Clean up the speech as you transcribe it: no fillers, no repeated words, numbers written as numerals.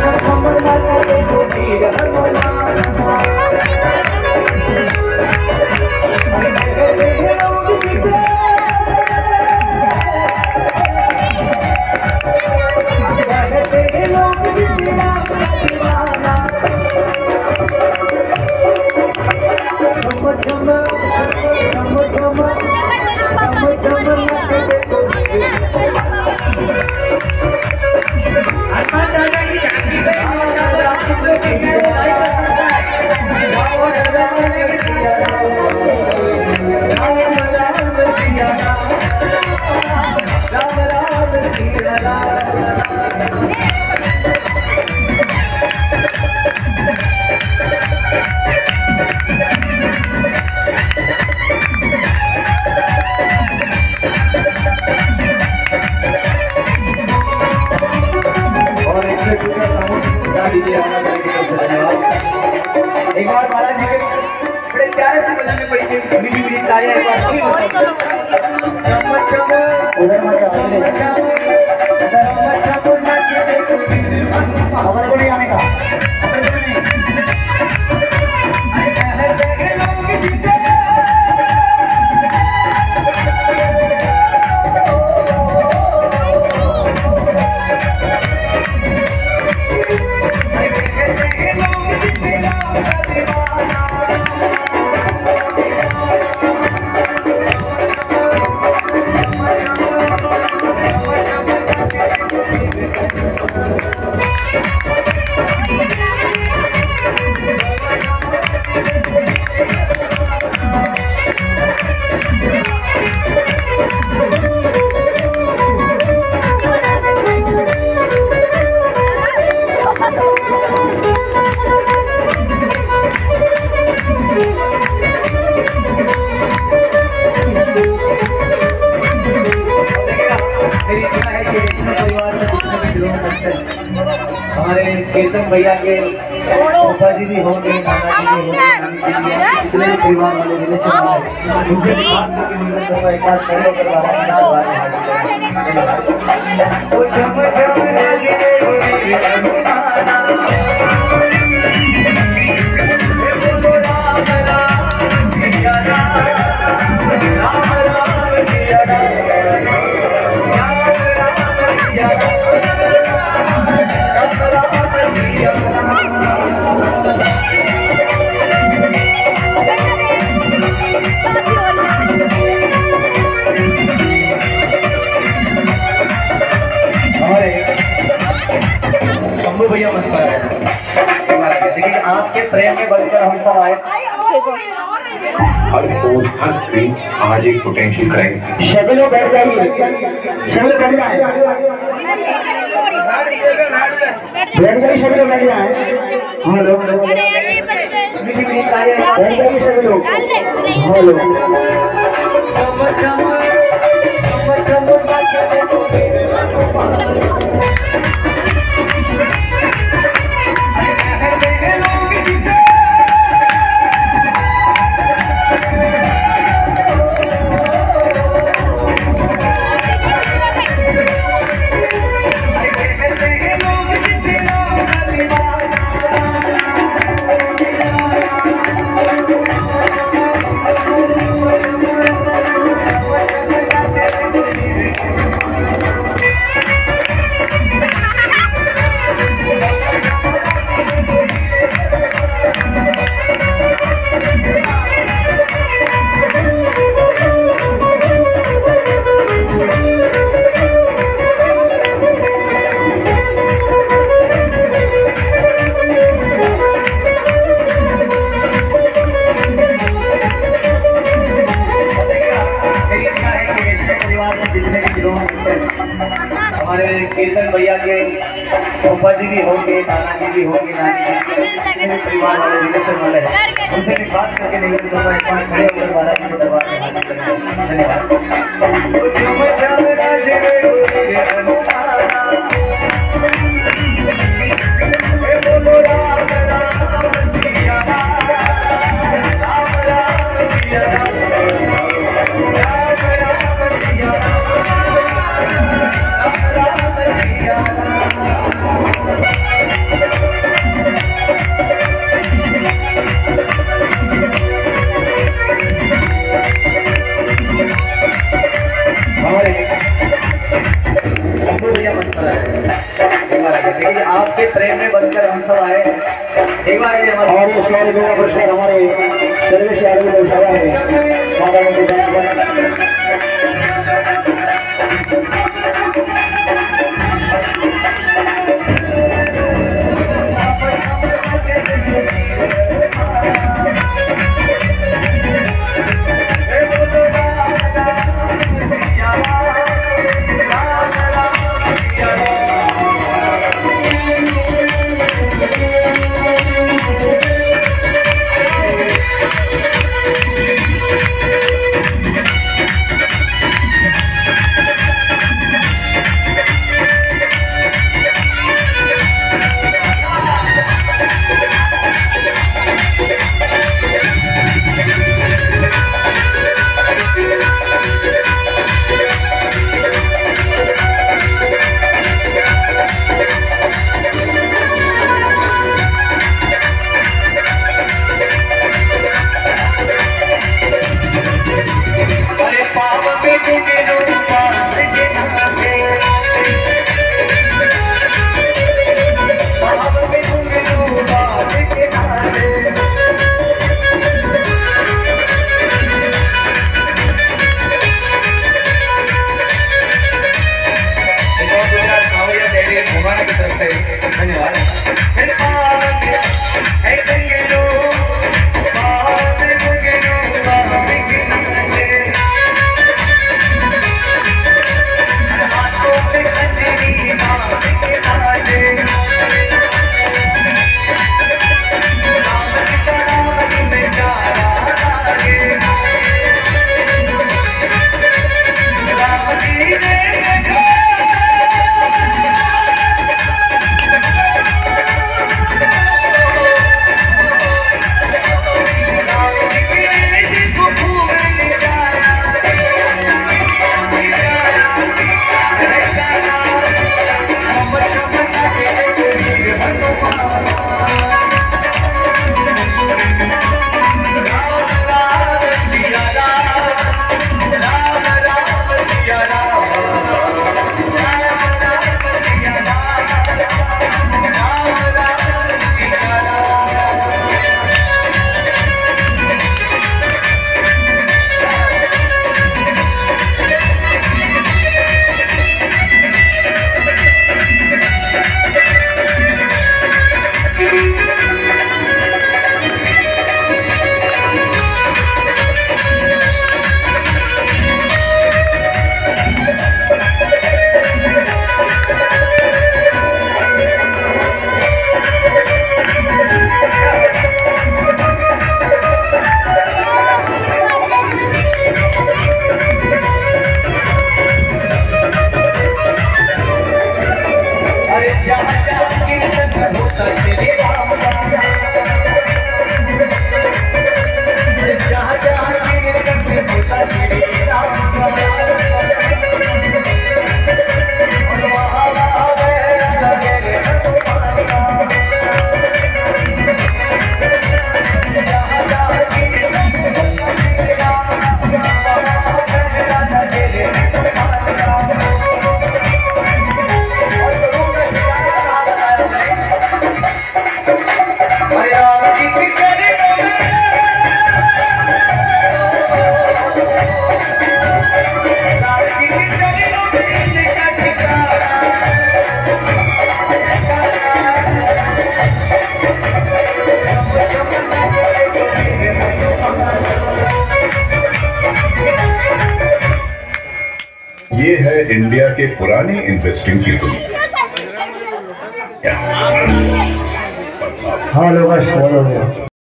एक बार बालाजी के बड़े प्यारे से बजाने पड़ेंगे मीठी मीठी तालियां एक बार उधर मत हमारे को नहीं आने का हमारे कीर्तन भैया के पापा जी भी होंगे, नाना जी भी होंगे, परिवार वाले रिलेशन उनके खास करके निमंत्रण को एक बार खड़े होकर भैया देखिए आपके प्रेम में बलकर हम सब आए। हर फोन हर स्क्रीन आज एक पोटेंशियल क्राइम। सभी लोग बैठ जाइए, सभी लोग बैठ जाए, बैठ जाइए, सभी लोग बैठ जाए। हाँ लोग बैठ जाइए सभी लोग। हाँ लोग हमारे कीर्तन भैया के पापा जी भी होंगे, नाना जी भी होंगे, नानी जी परिवार वाले रिलेशन वाले हैं, उनसे भी बात करके निकलते तो एक बार खड़े होकर बालाजी के दरबार में हाजिर करेंगे। धन्यवाद। देखिए आपके प्रेम में बनकर हम सब आए। एक बार ये हमारे और इस बार मेरा पुरस्कार हमारे सर्वे से आगे उठाया है माता रानी के ये है इंडिया के पुरानी इंटरेस्टिंग चीजों। हाँ लोग